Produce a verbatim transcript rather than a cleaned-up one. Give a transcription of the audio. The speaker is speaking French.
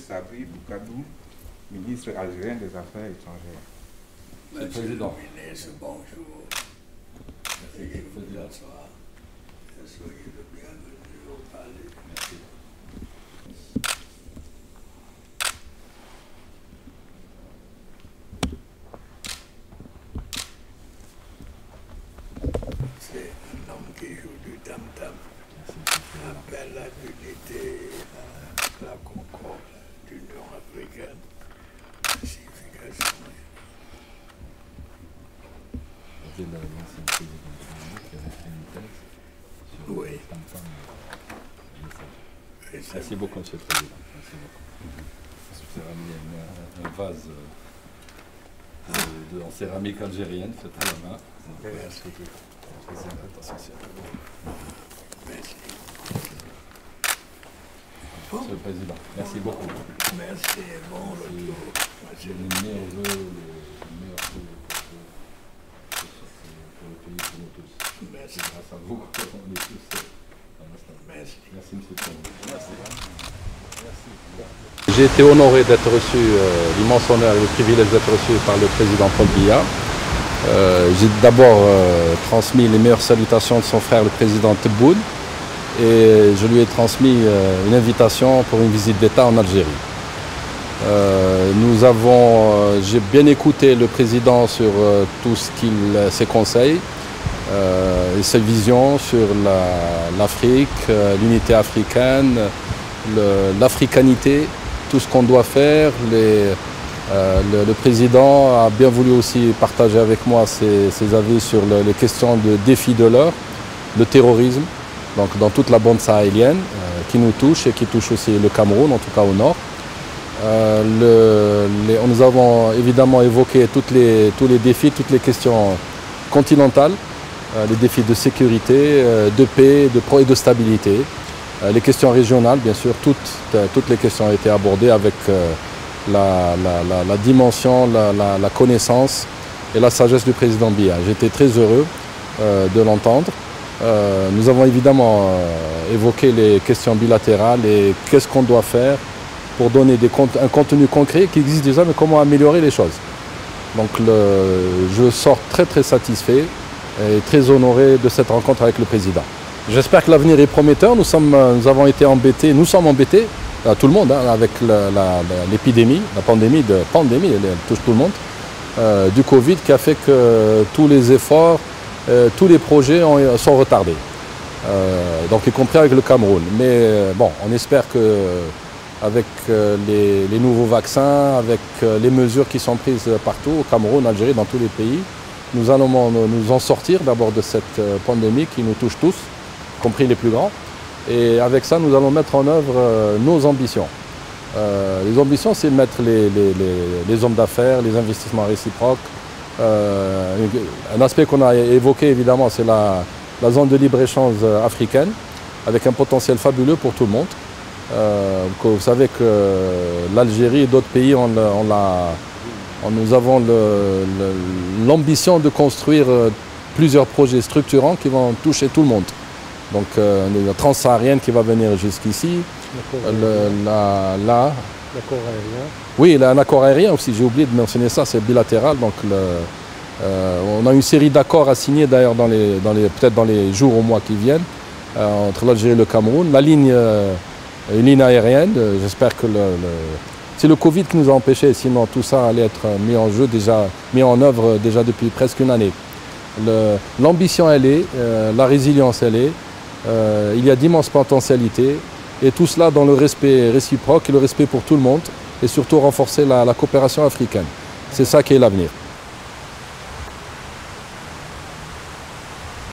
Sabri Boukadou, ministre algérien des Affaires étrangères. Monsieur le ministre, bonjour. Veuillez vous asseoir. Soyez le bienvenu au palais. Merci. C'est un homme qui joue du tam-tam. Appelle à l'unité, à la concorde de l'Union africaine. Pacification. L'ancien président qui avait fait une thèse sur oui. les femmes. Oui, merci beaucoup, monsieur le président. Merci beaucoup. Je vous ai ramené un, un vase de, de, en céramique algérienne, fait à la main. Merci. Attention, merci. Monsieur le président, merci beaucoup. Merci, bon retour. Merci. Les meilleurs vœux, les meilleurs vœux pour le pays, pour nous tous. Merci. Grâce à vous, on est tous dans l'instant. Merci. Merci, monsieur le président. Merci. Merci. J'ai été honoré d'être reçu, euh, l'immense honneur et le privilège d'être reçu par le président Paul Biya. Euh, J'ai d'abord euh, transmis les meilleures salutations de son frère, le président Tebboune, et je lui ai transmis euh, une invitation pour une visite d'État en Algérie. Euh, nous avons, euh, j'ai bien écouté le président sur euh, tout ce qu'il, ses conseils euh, et ses visions sur l'Afrique, la, euh, l'unité africaine, l'africanité, tout ce qu'on doit faire. Les, euh, le, le président a bien voulu aussi partager avec moi ses, ses avis sur le, les questions de défi de l'heure, le terrorisme, donc dans toute la bande sahélienne euh, qui nous touche et qui touche aussi le Cameroun, en tout cas au nord. Euh, le, les, nous avons évidemment évoqué toutes les, tous les défis, toutes les questions continentales, euh, les défis de sécurité, euh, de paix de pro et de stabilité, euh, les questions régionales, bien sûr, toutes, euh, toutes les questions ont été abordées avec euh, la, la, la, la dimension, la, la, la connaissance et la sagesse du président Biya. J'étais très heureux euh, de l'entendre. Euh, nous avons évidemment euh, évoqué les questions bilatérales et qu'est-ce qu'on doit faire pour donner des, un contenu concret qui existe déjà, mais comment améliorer les choses. Donc le, je sors très très satisfait et très honoré de cette rencontre avec le président. J'espère que l'avenir est prometteur. Nous, sommes, nous avons été embêtés, nous sommes embêtés, à tout le monde, hein, avec l'épidémie, la, la pandémie, de, pandémie, elle, elle touche tout le monde, euh, du Covid, qui a fait que tous les efforts, euh, tous les projets ont, sont retardés. Euh, donc y compris avec le Cameroun. Mais bon, on espère que avec les, les nouveaux vaccins, avec les mesures qui sont prises partout, au Cameroun, en Algérie, dans tous les pays, nous allons nous en sortir d'abord de cette pandémie qui nous touche tous, y compris les plus grands. Et avec ça, nous allons mettre en œuvre nos ambitions. Euh, les ambitions, c'est de mettre les, les, les, les hommes d'affaires, les investissements réciproques. Euh, un aspect qu'on a évoqué, évidemment, c'est la, la zone de libre-échange africaine, avec un potentiel fabuleux pour tout le monde. Euh, vous savez que l'Algérie et d'autres pays, on, on la, on, nous avons l'ambition de construire plusieurs projets structurants qui vont toucher tout le monde. Donc euh, la transsaharienne qui va venir jusqu'ici, la, la, l'accord aérien. Oui, un accord aérien aussi, j'ai oublié de mentionner ça, c'est bilatéral. Donc le, euh, on a une série d'accords à signer d'ailleurs dans les, dans les, peut-être dans les jours ou mois qui viennent, euh, entre l'Algérie et le Cameroun. La ligne euh, une ligne aérienne, j'espère que le, le... c'est le Covid qui nous a empêchés, sinon tout ça allait être mis en jeu, déjà, mis en œuvre déjà depuis presque une année. L'ambition elle est, euh, la résilience elle est, euh, il y a d'immenses potentialités, et tout cela dans le respect réciproque et le respect pour tout le monde, et surtout renforcer la, la coopération africaine. C'est ça qui est l'avenir.